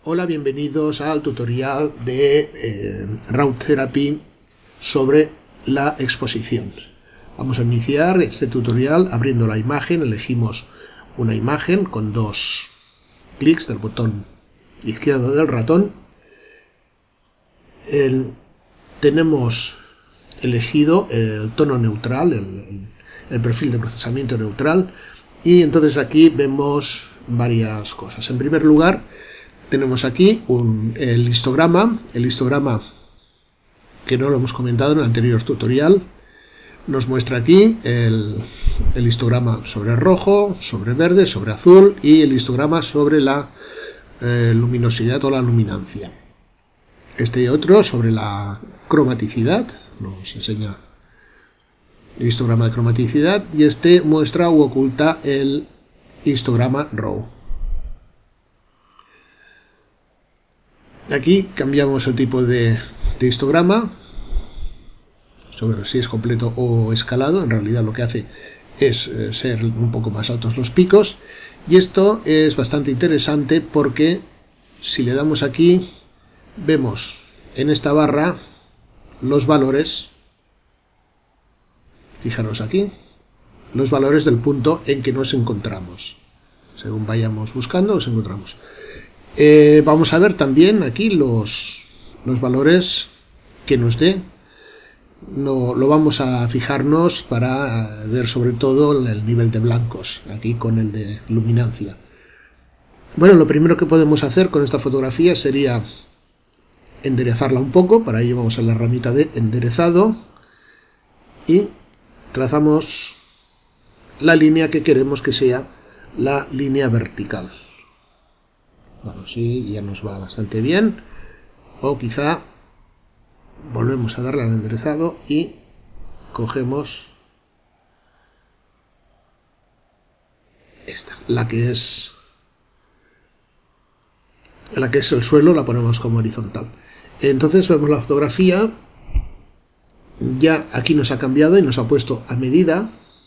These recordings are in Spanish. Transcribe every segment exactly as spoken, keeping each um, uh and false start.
Hola, bienvenidos al tutorial de eh, Raw Therapy sobre la exposición. Vamos a iniciar este tutorial abriendo la imagen. Elegimos una imagen con dos clics del botón izquierdo del ratón. El, tenemos elegido el tono neutral, el, el perfil de procesamiento neutral, y entonces aquí vemos varias cosas. En primer lugar, tenemos aquí un, el histograma, el histograma que no lo hemos comentado en el anterior tutorial. Nos muestra aquí el, el histograma sobre rojo, sobre verde, sobre azul y el histograma sobre la eh, luminosidad o la luminancia. Este y otro sobre la cromaticidad, nos enseña el histograma de cromaticidad, y este muestra u oculta el histograma Raw. Aquí cambiamos el tipo de, de histograma, sobre si es completo o escalado. En realidad lo que hace es eh, ser un poco más altos los picos, y esto es bastante interesante porque si le damos aquí, vemos en esta barra los valores, fijaros aquí, los valores del punto en que nos encontramos. Según vayamos buscando, los encontramos. Eh, vamos a ver también aquí los, los valores que nos dé. No, lo vamos a fijarnos para ver sobre todo el nivel de blancos, aquí con el de luminancia. Bueno, lo primero que podemos hacer con esta fotografía sería enderezarla un poco. Para ello vamos a la herramienta de enderezado y trazamos la línea que queremos que sea la línea vertical. Bueno, sí, ya nos va bastante bien. O quizá volvemos a darle al enderezado y cogemos esta, la que es la que es el suelo, la ponemos como horizontal. Entonces vemos la fotografía, ya aquí nos ha cambiado y nos ha puesto a medida,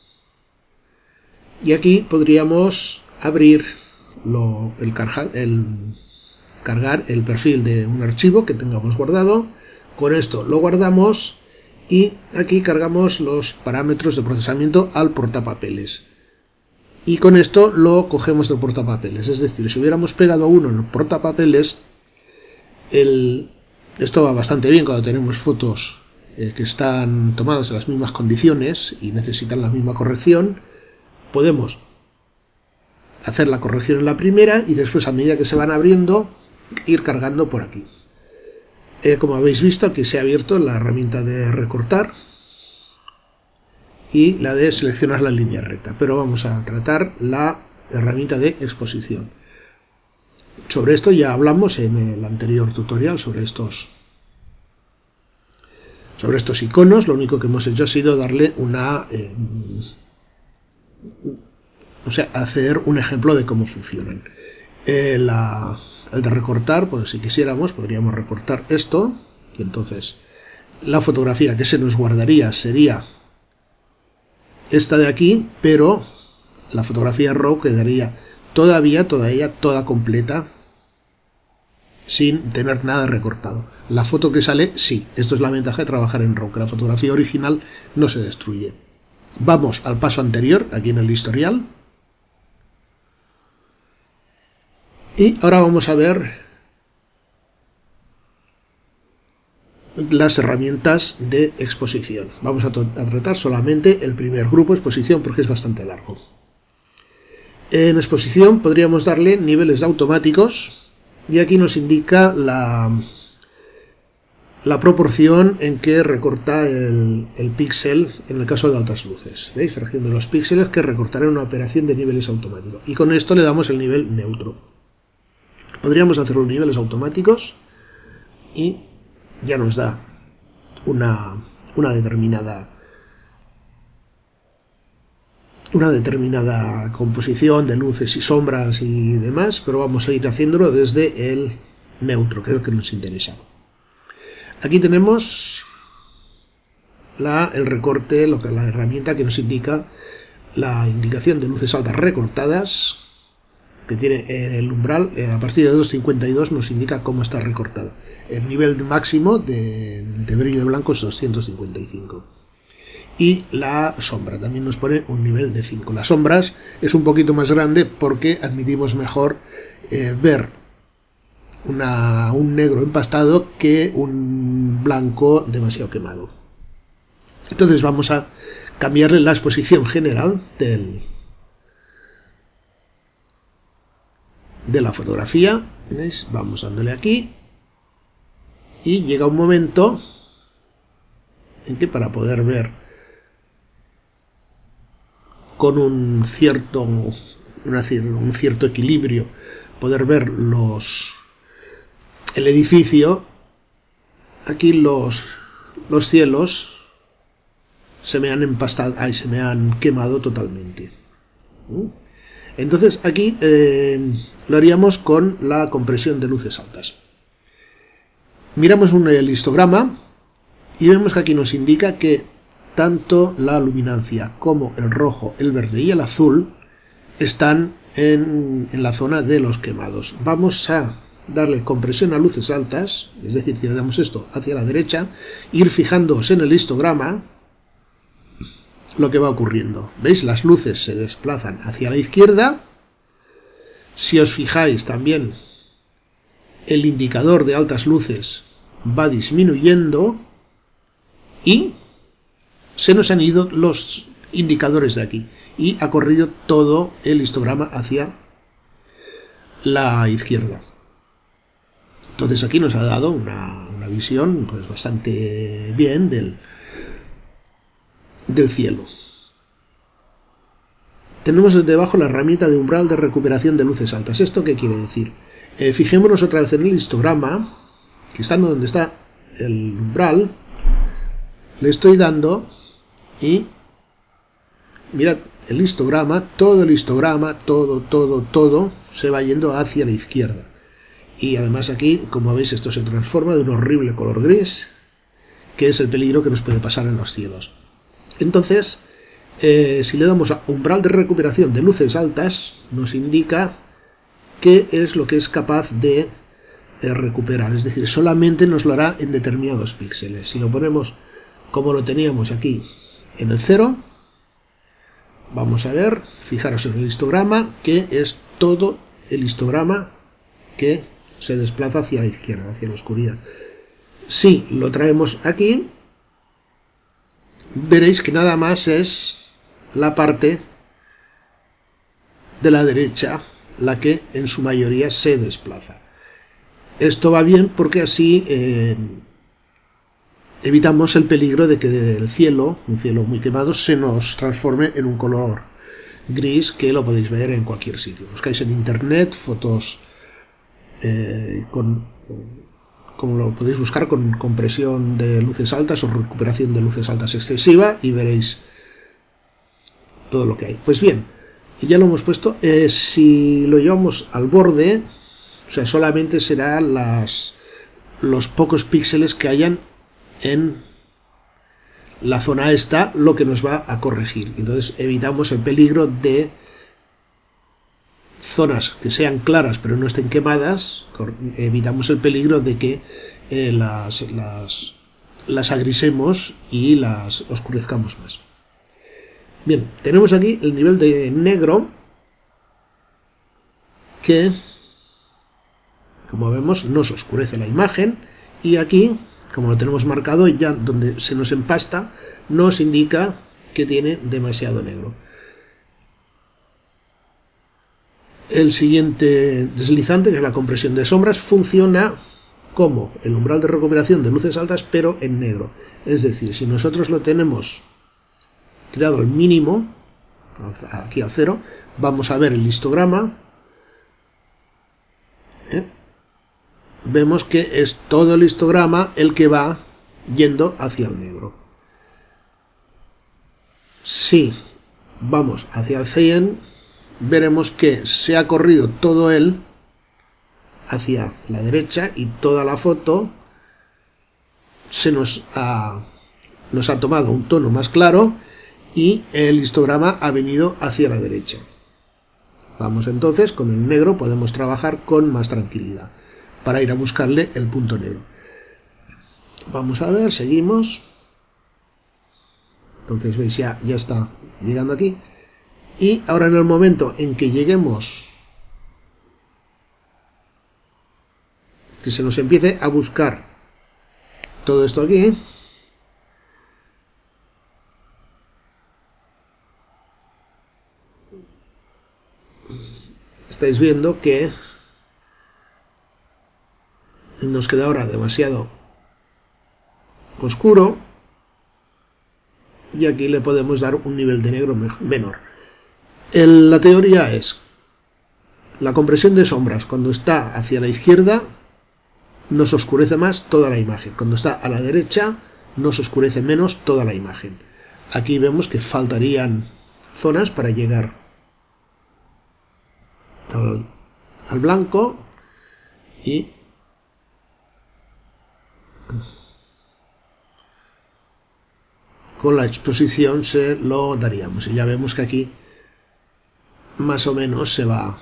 y aquí podríamos abrir Lo, el, carga, el cargar el perfil de un archivo que tengamos guardado. Con esto lo guardamos y aquí cargamos los parámetros de procesamiento al portapapeles, y con esto lo cogemos del portapapeles. Es decir, si hubiéramos pegado uno en el portapapeles, el, esto va bastante bien cuando tenemos fotos eh, que están tomadas en las mismas condiciones y necesitan la misma corrección. Podemos hacer la corrección en la primera y después, a medida que se van abriendo, ir cargando por aquí. Eh, como habéis visto, aquí se ha abierto la herramienta de recortar y la de seleccionar la línea recta, pero vamos a tratar la herramienta de exposición. Sobre esto ya hablamos en el anterior tutorial, sobre estos sobre estos iconos. Lo único que hemos hecho ha sido darle una eh, o sea, hacer un ejemplo de cómo funcionan. Eh, la, el de recortar, pues si quisiéramos, podríamos recortar esto, y entonces la fotografía que se nos guardaría sería esta de aquí, pero la fotografía Raw quedaría todavía, todavía toda completa, sin tener nada recortado. La foto que sale, sí, esto es la ventaja de trabajar en Raw, que la fotografía original no se destruye. Vamos al paso anterior, aquí en el historial. Y ahora vamos a ver las herramientas de exposición. Vamos a, a tratar solamente el primer grupo, exposición, porque es bastante largo. En exposición podríamos darle niveles automáticos, y aquí nos indica la, la proporción en que recorta el, el píxel en el caso de altas luces. ¿Veis? Fracción de los píxeles que recortará en una operación de niveles automáticos. Y con esto le damos el nivel neutro. Podríamos hacer los niveles automáticos y ya nos da una, una determinada una determinada composición de luces y sombras y demás, pero vamos a ir haciéndolo desde el neutro, que es lo que nos interesa. Aquí tenemos la, el recorte, lo que, la herramienta que nos indica la indicación de luces altas recortadas. que tiene el umbral a partir de dos cincuenta y dos nos indica cómo está recortada. El nivel máximo de, de brillo de blanco es doscientos cincuenta y cinco. Y la sombra también nos pone un nivel de cinco. Las sombras es un poquito más grande porque admitimos mejor eh, ver una, un negro empastado que un blanco demasiado quemado. Entonces vamos a cambiarle la exposición general del, de la fotografía. ¿Veis? Vamos dándole aquí y llega un momento en que para poder ver con un cierto, una, un cierto equilibrio, poder ver los el edificio, aquí los, los cielos se me han empastado, ay, se me han quemado totalmente. Entonces aquí eh, lo haríamos con la compresión de luces altas. Miramos un histograma y vemos que aquí nos indica que tanto la luminancia como el rojo, el verde y el azul están en, en la zona de los quemados. Vamos a darle compresión a luces altas, es decir, tiraremos esto hacia la derecha, ir fijándoos en el histograma lo que va ocurriendo. ¿Veis? Las luces se desplazan hacia la izquierda. Si os fijáis también, el indicador de altas luces va disminuyendo y se nos han ido los indicadores de aquí y ha corrido todo el histograma hacia la izquierda. Entonces aquí nos ha dado una, una visión pues bastante bien del, del cielo. Tenemos debajo la herramienta de umbral de recuperación de luces altas. ¿Esto qué quiere decir? Eh, fijémonos otra vez en el histograma, que estando donde está el umbral, le estoy dando y mirad el histograma, todo el histograma, todo, todo, todo se va yendo hacia la izquierda. Y además aquí, como veis, esto se transforma de un horrible color gris, que es el peligro que nos puede pasar en los cielos. Entonces, eh, si le damos a umbral de recuperación de luces altas, nos indica qué es lo que es capaz de eh, recuperar. Es decir, solamente nos lo hará en determinados píxeles. Si lo ponemos como lo teníamos aquí en el cero, vamos a ver, fijaros en el histograma, que es todo el histograma que se desplaza hacia la izquierda, hacia la oscuridad. Si lo traemos aquí, veréis que nada más es la parte de la derecha la que en su mayoría se desplaza. Esto va bien porque así eh, evitamos el peligro de que el cielo, un cielo muy quemado, se nos transforme en un color gris, que lo podéis ver en cualquier sitio. Buscáis en internet fotos eh, con, como lo podéis buscar, con compresión de luces altas o recuperación de luces altas excesiva, y veréis todo lo que hay. Pues bien, ya lo hemos puesto. Eh, si lo llevamos al borde, o sea, solamente será las, los pocos píxeles que hayan en la zona esta lo que nos va a corregir. Entonces evitamos el peligro de zonas que sean claras pero no estén quemadas. Evitamos el peligro de que eh, las, las, las agrisemos y las oscurezcamos más. Bien, tenemos aquí el nivel de negro, que, como vemos, nos oscurece la imagen, y aquí, como lo tenemos marcado, ya donde se nos empasta, nos indica que tiene demasiado negro. El siguiente deslizante, que es la compresión de sombras, funciona como el umbral de recuperación de luces altas, pero en negro. Es decir, si nosotros lo tenemos tirado al mínimo, aquí al cero, vamos a ver el histograma. ¿Eh? Vemos que es todo el histograma el que va yendo hacia el negro. Si vamos hacia el cien, veremos que se ha corrido todo él hacia la derecha y toda la foto se nos ha, nos ha tomado un tono más claro y el histograma ha venido hacia la derecha. Vamos entonces, con el negro podemos trabajar con más tranquilidad para ir a buscarle el punto negro. Vamos a ver, seguimos. Entonces veis, ya, ya está llegando aquí. Y ahora en el momento en que lleguemos, que se nos empiece a buscar todo esto aquí, estáis viendo que nos queda ahora demasiado oscuro y aquí le podemos dar un nivel de negro menor. El, la teoría es: la compresión de sombras cuando está hacia la izquierda nos oscurece más toda la imagen, cuando está a la derecha nos oscurece menos toda la imagen. Aquí vemos que faltarían zonas para llegar al, al blanco, y con la exposición se lo daríamos, y ya vemos que aquí más o menos se va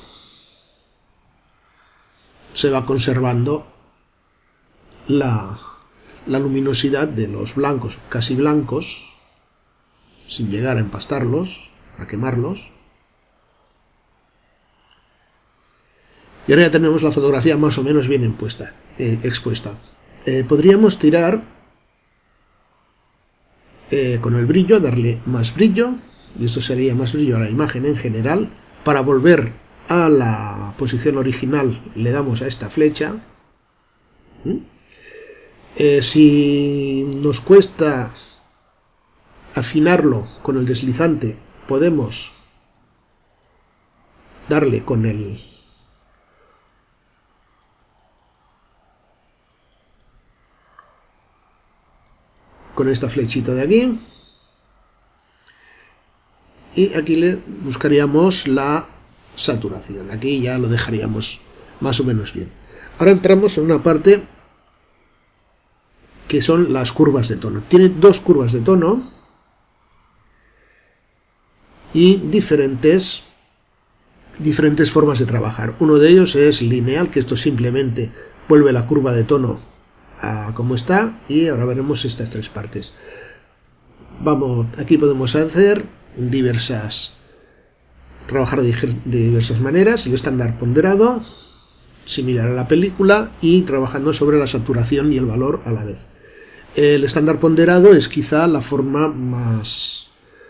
se va conservando la, la luminosidad de los blancos, casi blancos, sin llegar a empastarlos, a quemarlos. Y ahora ya tenemos la fotografía más o menos bien impuesta, eh, expuesta. Eh, podríamos tirar eh, con el brillo, darle más brillo, y esto sería más brillo a la imagen en general. Para volver a la posición original le damos a esta flecha. ¿Mm? Eh, si nos cuesta afinarlo con el deslizante, podemos darle con el con esta flechita de aquí, y aquí le buscaríamos la saturación. Aquí ya lo dejaríamos más o menos bien. Ahora entramos en una parte que son las curvas de tono. Tiene dos curvas de tono y diferentes, diferentes formas de trabajar. Uno de ellos es lineal, que esto simplemente vuelve la curva de tono a como está, y ahora veremos estas tres partes. Vamos, aquí podemos hacer diversas, trabajar de diversas maneras. El estándar ponderado, similar a la película, y trabajando sobre la saturación y el valor a la vez. El estándar ponderado es quizá la forma más,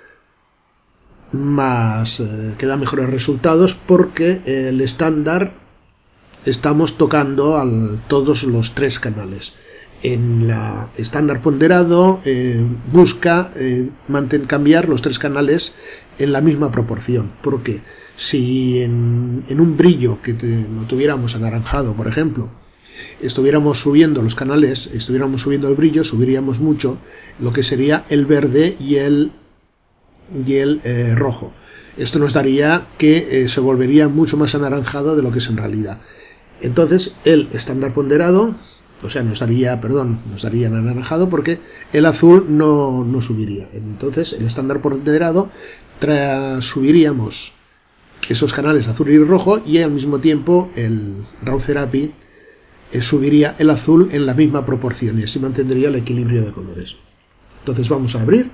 más eh, que da mejores resultados, porque el estándar estamos tocando a todos los tres canales. En la estándar ponderado eh, busca eh, mantener, cambiar los tres canales en la misma proporción, porque si en, en un brillo que te, lo tuviéramos anaranjado, por ejemplo, estuviéramos subiendo los canales, estuviéramos subiendo el brillo, subiríamos mucho lo que sería el verde y el, y el eh, rojo. Esto nos daría que eh, se volvería mucho más anaranjado de lo que es en realidad. Entonces el estándar ponderado, o sea, nos daría, perdón, nos daría anaranjado, porque el azul no, no subiría. Entonces el estándar ponderado subiríamos esos canales azul y rojo, y al mismo tiempo el Raw Therapy eh, subiría el azul en la misma proporción, y así mantendría el equilibrio de colores. Entonces vamos a abrir.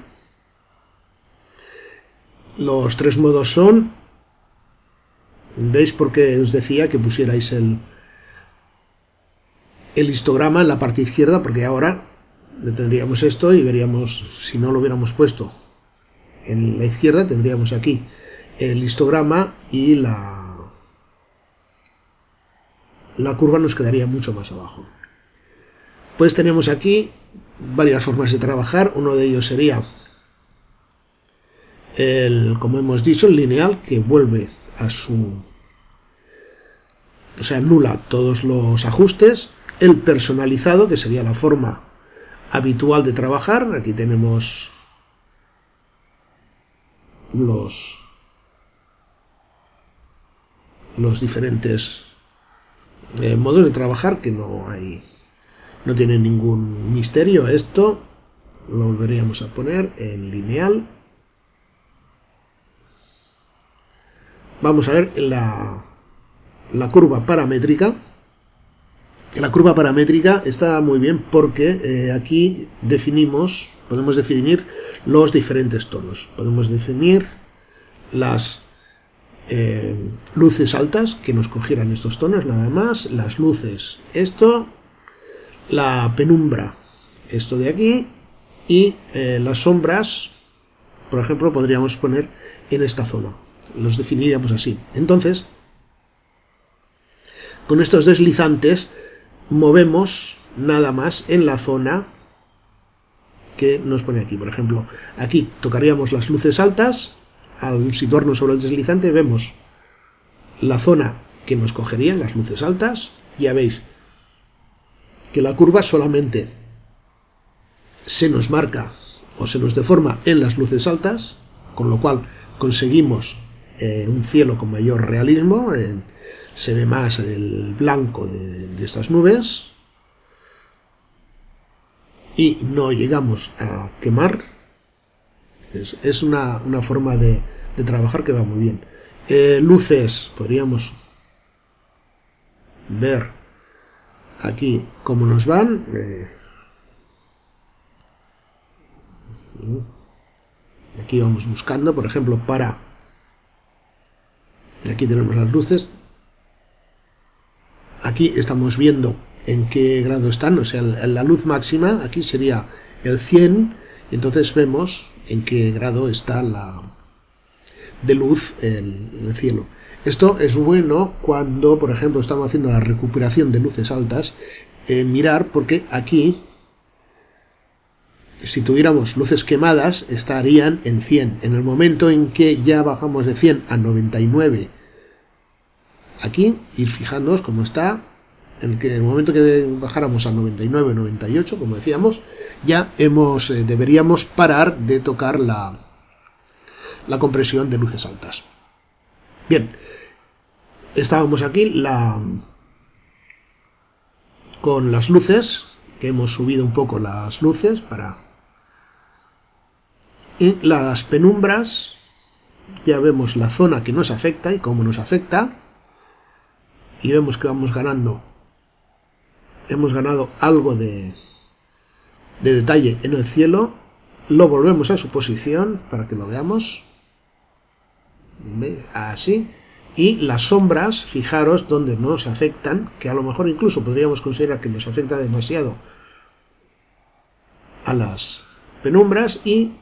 Los tres modos son, ¿veis por qué os decía que pusierais el, el histograma en la parte izquierda? Porque ahora le tendríamos esto y veríamos, si no lo hubiéramos puesto en la izquierda, tendríamos aquí el histograma y la, la curva nos quedaría mucho más abajo. Pues tenemos aquí varias formas de trabajar. Uno de ellos sería el, como hemos dicho, el lineal, que vuelve a su, o sea, anula todos los ajustes. El personalizado, que sería la forma habitual de trabajar. Aquí tenemos los los diferentes eh, modos de trabajar, que no hay, no tiene ningún misterio. Esto lo volveríamos a poner en lineal. vamos a ver la, la curva paramétrica. La curva paramétrica está muy bien porque eh, aquí definimos, podemos definir los diferentes tonos. Podemos definir las eh, luces altas que nos cogieran estos tonos nada más, las luces esto, la penumbra esto de aquí y eh, las sombras, por ejemplo, podríamos poner en esta zona. Los definiríamos así. Entonces, con estos deslizantes movemos nada más en la zona que nos pone aquí. Por ejemplo, aquí tocaríamos las luces altas, al situarnos sobre el deslizante vemos la zona que nos cogerían las luces altas. Ya veis que la curva solamente se nos marca o se nos deforma en las luces altas, con lo cual conseguimos eh, un cielo con mayor realismo. Eh, se ve más el blanco de, de estas nubes y no llegamos a quemar. Es, es una, una forma de, de trabajar que va muy bien. Eh, luces, podríamos ver aquí cómo nos van. Eh, aquí vamos buscando, por ejemplo, para... Aquí tenemos las luces. Aquí estamos viendo en qué grado están, o sea, la luz máxima aquí sería el cien, y entonces vemos en qué grado está la de luz el, el cielo. Esto es bueno cuando, por ejemplo, estamos haciendo la recuperación de luces altas, eh, mirar, porque aquí, si tuviéramos luces quemadas, estarían en cien. En el momento en que ya bajamos de cien a noventa y nueve, aquí, ir fijándonos cómo está, en el, que, en el momento que bajáramos a noventa y nueve, noventa y ocho, como decíamos, ya hemos eh, deberíamos parar de tocar la, la compresión de luces altas. Bien, estábamos aquí la, con las luces, que hemos subido un poco las luces para... Y las penumbras, ya vemos la zona que nos afecta y cómo nos afecta. Y vemos que vamos ganando, hemos ganado algo de, de detalle en el cielo. Lo volvemos a su posición para que lo veamos. ¿Ve? Así. Y las sombras, fijaros donde nos afectan, que a lo mejor incluso podríamos considerar que nos afecta demasiado a las penumbras, y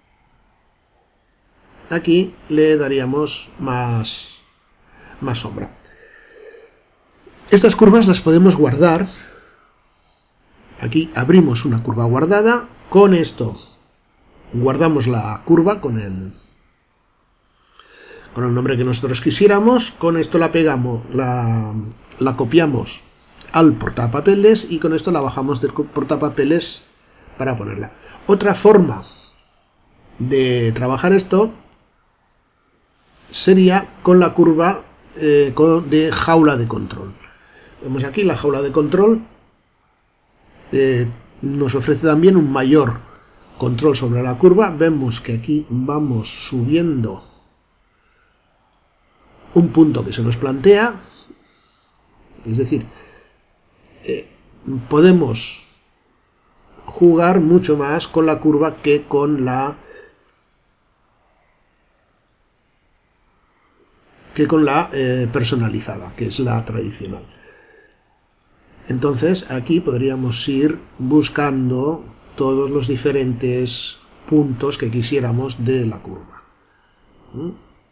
aquí le daríamos más, más sombra. Estas curvas las podemos guardar. Aquí abrimos una curva guardada. Con esto guardamos la curva con el, con el nombre que nosotros quisiéramos. Con esto la pegamos, la, la copiamos al portapapeles y con esto la bajamos del portapapeles para ponerla. Otra forma de trabajar esto sería con la curva eh, de jaula de control. Vemos aquí la jaula de control, eh, nos ofrece también un mayor control sobre la curva. Vemos que aquí vamos subiendo un punto que se nos plantea, es decir, eh, podemos jugar mucho más con la curva que con la que con la eh, personalizada, que es la tradicional. Entonces aquí podríamos ir buscando todos los diferentes puntos que quisiéramos de la curva. ¿Mm?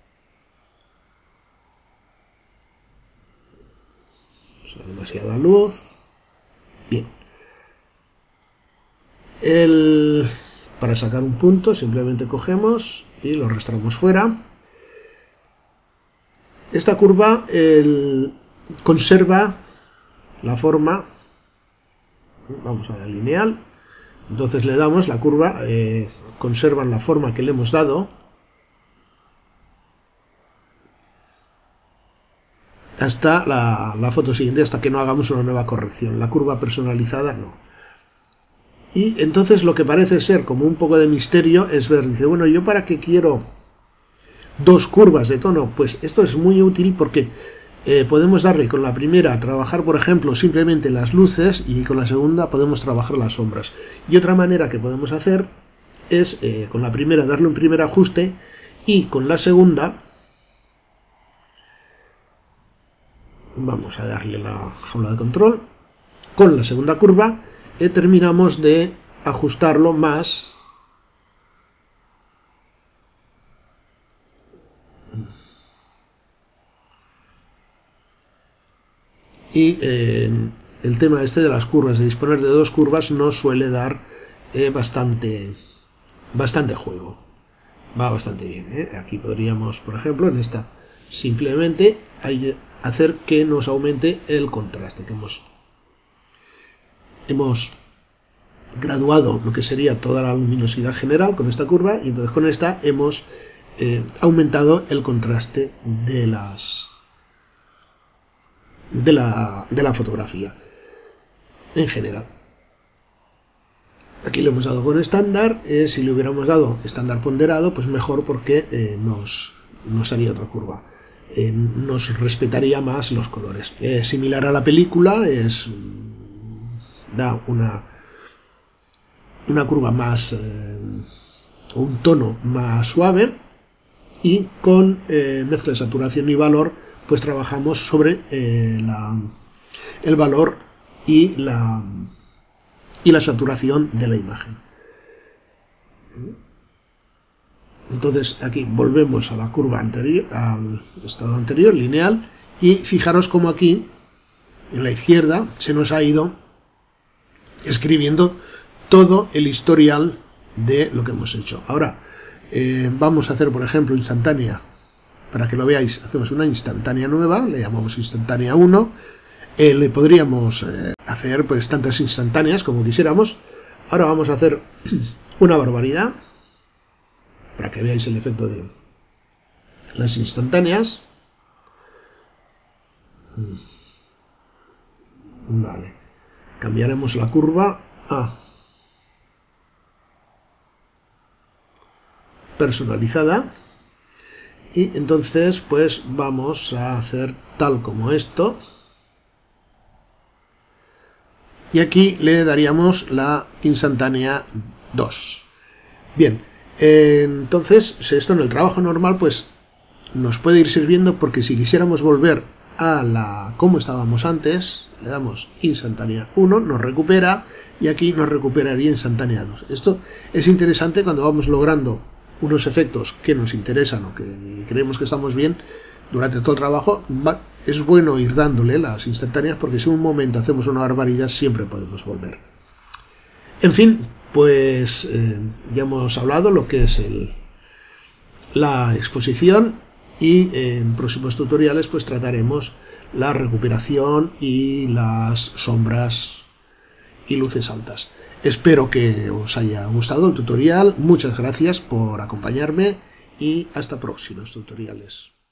O sea, demasiada luz. Bien. El, para sacar un punto simplemente cogemos y lo arrastramos fuera. Esta curva el, conserva la forma, vamos a la lineal, entonces le damos la curva, eh, conservan la forma que le hemos dado hasta la, la foto siguiente, hasta que no hagamos una nueva corrección. La curva personalizada no. Y entonces lo que parece ser como un poco de misterio es ver, dice, bueno, ¿yo para qué quiero dos curvas de tono, pues esto es muy útil porque eh, podemos darle con la primera a trabajar, por ejemplo, simplemente las luces, y con la segunda podemos trabajar las sombras. Y otra manera que podemos hacer es eh, con la primera darle un primer ajuste, y con la segunda vamos a darle la jaula de control. Con la segunda curva eh, terminamos de ajustarlo más y eh, el tema este de las curvas, de disponer de dos curvas, nos suele dar eh, bastante bastante juego, va bastante bien, ¿eh? Aquí podríamos, por ejemplo, en esta simplemente hay, hacer que nos aumente el contraste, que hemos hemos graduado lo que sería toda la luminosidad general con esta curva, y entonces con esta hemos eh, aumentado el contraste de las de la, de la fotografía en general. Aquí le hemos dado con estándar, eh, si le hubiéramos dado estándar ponderado, pues mejor, porque eh, nos, nos haría otra curva, eh, nos respetaría más los colores. Eh, similar a la película, es da una una curva más, eh, un tono más suave, y con eh, mezcla de saturación y valor pues trabajamos sobre eh, la, el valor y la, y la saturación de la imagen. Entonces aquí volvemos a la curva anterior, al estado anterior, lineal, y fijaros como aquí en la izquierda se nos ha ido escribiendo todo el historial de lo que hemos hecho. Ahora eh, vamos a hacer, por ejemplo, instantánea. Para que lo veáis, hacemos una instantánea nueva, le llamamos instantánea uno. Eh, le podríamos eh, hacer pues tantas instantáneas como quisiéramos. Ahora vamos a hacer una barbaridad, para que veáis el efecto de las instantáneas. Vale. Cambiaremos la curva a personalizada, y entonces pues vamos a hacer tal como esto, y aquí le daríamos la instantánea dos. Bien, eh, entonces esto en el trabajo normal pues nos puede ir sirviendo, porque si quisiéramos volver a la como estábamos antes, le damos instantánea uno, nos recupera, y aquí nos recuperaría instantánea dos. Esto es interesante cuando vamos logrando unos efectos que nos interesan o que creemos que estamos bien durante todo el trabajo. Va, es bueno ir dándole las instantáneas, porque si en un momento hacemos una barbaridad siempre podemos volver. En fin, pues eh, ya hemos hablado lo que es el, la exposición, y en próximos tutoriales pues trataremos la recuperación y las sombras y luces altas. Espero que os haya gustado el tutorial, muchas gracias por acompañarme y hasta próximos tutoriales.